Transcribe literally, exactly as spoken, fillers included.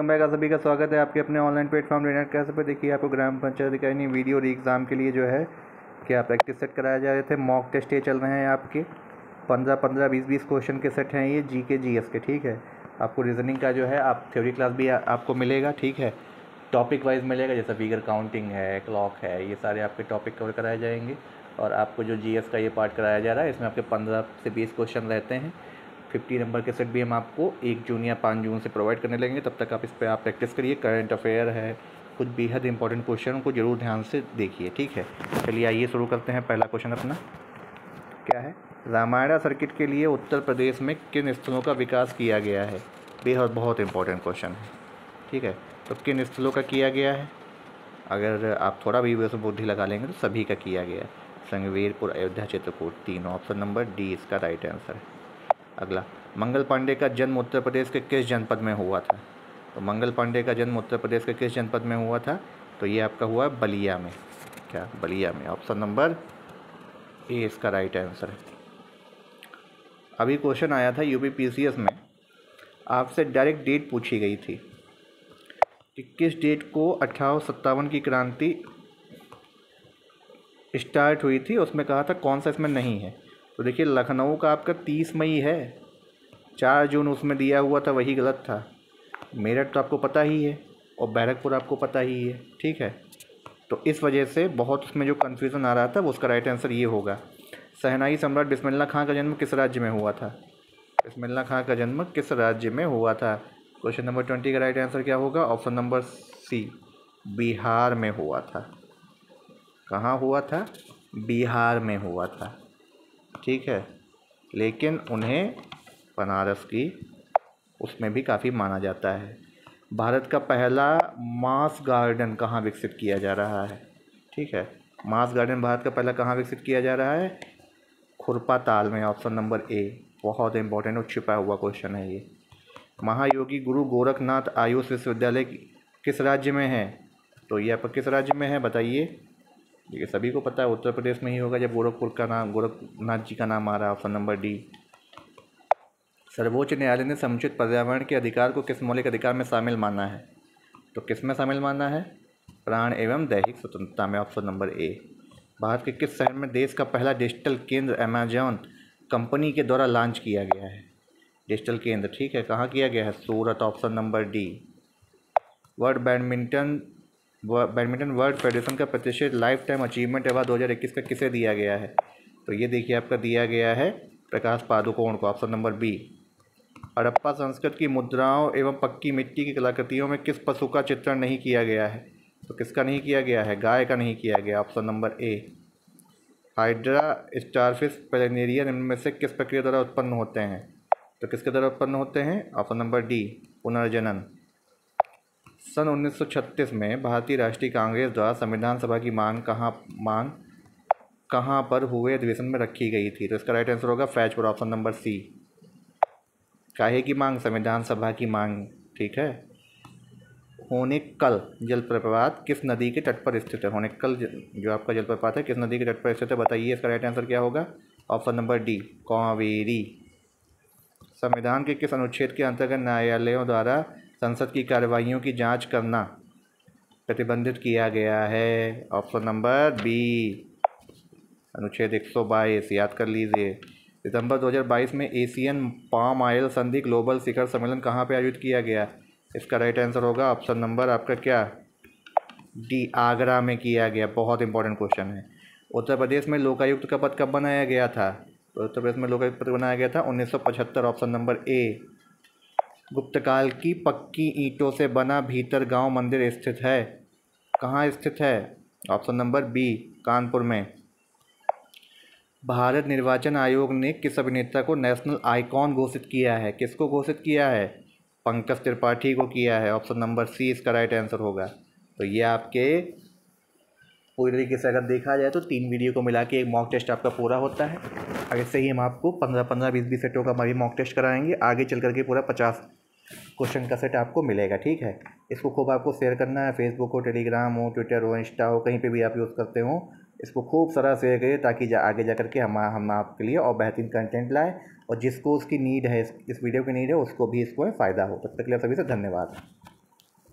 मैं का सभी का स्वागत है आपके अपने ऑनलाइन प्लेटफॉर्म रेनेट कैसे पे। देखिए आपको ग्राम पंचायत अधिकारी वीडियो और एग्ज़ाम के लिए जो है क्या प्रैक्टिस सेट कराए जा रहे थे। मॉक टेस्ट ये चल रहे हैं आपके पंद्रह पंद्रह बीस बीस क्वेश्चन के सेट हैं ये जी के जी एस के। ठीक है, आपको रीजनिंग का जो है आप थ्योरी क्लास भी आ, आपको मिलेगा। ठीक है, टॉपिक वाइज मिलेगा, जैसे फिगर काउंटिंग है, क्लॉक है, ये सारे आपके टॉपिक कवर कराए जाएंगे। और आपको जो जी एस का ये पार्ट कराया जा रहा है इसमें आपके पंद्रह से बीस क्वेश्चन रहते हैं। फिफ्टी नंबर के सेट भी हम आपको एक जून या पाँच जून से प्रोवाइड करने लगेंगे। तब तक आप इस पर आप प्रैक्टिस करिए। करंट अफेयर है, कुछ बेहद इंपॉर्टेंट क्वेश्चन को जरूर ध्यान से देखिए। ठीक है, चलिए आइए शुरू करते हैं। पहला क्वेश्चन अपना क्या है, रामायण सर्किट के लिए उत्तर प्रदेश में किन स्थलों का विकास किया गया है। बेहद बहुत इंपॉर्टेंट क्वेश्चन है। ठीक है, तो किन स्थलों का किया गया है, अगर आप थोड़ा भी उसमें बुद्धि लगा लेंगे तो सभी का किया गया है। संगवेरपुर, अयोध्या, चित्रकूट, तीनों। ऑप्शन नंबर डी इसका राइट आंसर है। अगला, मंगल पांडे का जन्म उत्तर प्रदेश के किस जनपद में हुआ था। तो मंगल पांडे का जन्म उत्तर प्रदेश के किस जनपद में हुआ था, तो ये आपका हुआ बलिया में। क्या, बलिया में। ऑप्शन नंबर ए इसका राइट आंसर है। अभी क्वेश्चन आया था यूपी पीसीएस में, आपसे डायरेक्ट डेट पूछी गई थी कि किस डेट को अठारह सौ सत्तावन की क्रांति स्टार्ट हुई थी, उसमें कहा था कौन सा इसमें नहीं है। तो देखिए लखनऊ का आपका तीस मई है, चार जून उसमें दिया हुआ था, वही गलत था। मेरठ तो आपको पता ही है और बैरकपुर आपको पता ही है। ठीक है, तो इस वजह से बहुत उसमें जो कन्फ्यूज़न आ रहा था वो उसका राइट आंसर ये होगा। शहनाई सम्राट बिस्मिल्लाह खां का जन्म किस राज्य में हुआ था। बिस्मिल्लाह खां का जन्म किस राज्य में हुआ था। क्वेश्चन नंबर ट्वेंटी का राइट आंसर क्या होगा। ऑप्शन नंबर सी, बिहार में हुआ था। कहाँ हुआ था, बिहार में हुआ था। ठीक है, लेकिन उन्हें बनारस की उसमें भी काफ़ी माना जाता है। भारत का पहला मास गार्डन कहाँ विकसित किया जा रहा है। ठीक है, मास गार्डन भारत का पहला कहाँ विकसित किया जा रहा है, खुरपा ताल में। ऑप्शन नंबर ए, बहुत इंपॉर्टेंट और छिपा हुआ क्वेश्चन है ये। महायोगी गुरु गोरखनाथ आयुष विश्वविद्यालय किस राज्य में है, तो ये आपका किस राज्य में है बताइए। ये सभी को पता है उत्तर प्रदेश में ही होगा जब गोरखपुर का नाम, गोरखनाथ जी का नाम आ रहा है। Option number D. सर्वोच्च न्यायालय ने समुचित पर्यावरण के अधिकार को किस मौलिक अधिकार में शामिल माना है, तो किस में शामिल माना है, प्राण एवं दैहिक स्वतंत्रता में। ऑप्शन नंबर ए। भारत के किस शहर में देश का पहला डिजिटल केंद्र अमेजॉन कंपनी के द्वारा लॉन्च किया गया है। डिजिटल केंद्र, ठीक है, कहाँ किया गया है, Surat. Option number D. World badminton badminton world federation का प्रतिष्ठित लाइफ टाइम अचीवमेंट अवार्ड दो हज़ार इक्कीस का किसे दिया गया है, तो ये देखिए आपका दिया गया है प्रकाश पादुकोण को। Option number B. हड़प्पा संस्कृत की मुद्राओं एवं पक्की मिट्टी की कलाकृतियों में किस पशु का चित्रण नहीं किया गया है, तो किसका नहीं किया गया है, गाय का नहीं किया गया। Option number A. Hydra, starfish, planarian इनमें से किस प्रक्रिया द्वारा उत्पन्न होते हैं, तो किसके द्वारा उत्पन्न होते हैं। ऑप्शन नंबर डी, पुनर्जनन। सन उन्नीस सौ छत्तीस में भारतीय राष्ट्रीय कांग्रेस द्वारा संविधान सभा की मांग कहाँ मांग कहाँ पर हुए अधिवेशन में रखी गई थी, तो इसका राइट आंसर होगा फैजपुर। Option number C. काहे की मांग, संविधान सभा की मांग। ठीक है, होनेकल जलप्रपात किस नदी के तट पर स्थित है। होनेकल जो आपका जलप्रपात है किस नदी के तट पर स्थित है, बताइए इसका राइट आंसर क्या होगा। Option number D, Kaveri. संविधान के किस अनुच्छेद के अंतर्गत न्यायालयों द्वारा संसद की कार्रवाइयों की जांच करना प्रतिबंधित किया गया है। ऑप्शन नंबर बी, अनुच्छेद एक सौ बाईस, याद कर लीजिए। सितंबर दो हज़ार बाईस में एशियन पाम ऑयल संधि ग्लोबल शिखर सम्मेलन कहाँ पर आयोजित किया गया, इसका राइट आंसर होगा ऑप्शन नंबर आपका क्या, डी, आगरा में किया गया। बहुत इंपॉर्टेंट क्वेश्चन है। उत्तर प्रदेश में लोकायुक्त का पद कब बनाया गया था, तो उत्तर प्रदेश में लोकायुक्त पद बनाया गया था उन्नीस सौ पचहत्तर। ऑप्शन नंबर ए। गुप्तकाल की पक्की ईंटों से बना भीतर गांव मंदिर स्थित है, कहाँ स्थित है। ऑप्शन नंबर बी, कानपुर में। भारत निर्वाचन आयोग ने किस अभिनेता को नेशनल आइकॉन घोषित किया है, किसको घोषित किया है, पंकज त्रिपाठी को किया है। ऑप्शन नंबर सी इसका राइट आंसर होगा। तो ये आपके पूरी तरीके से अगर देखा जाए तो तीन वीडियो को मिला के एक मॉक टेस्ट आपका पूरा होता है। आगे से ही हम आपको पंद्रह पंद्रह बीस बीस सेटों का हमारी मॉक टेस्ट कराएंगे। आगे चल करके पूरा पचास क्वेश्चन का सेट आपको मिलेगा। ठीक है, इसको खूब आपको शेयर करना है। फेसबुक हो, टेलीग्राम हो, ट्विटर हो, इंस्टा हो, कहीं पे भी आप यूज़ करते हो, इसको खूब सारा शेयर करिए ताकि जा आगे जा करके हम हम आपके लिए और बेहतरीन कंटेंट लाए, और जिसको उसकी नीड है, इस, इस वीडियो की नीड है, उसको भी इसको फ़ायदा हो। तब तक के लिए सभी से धन्यवाद।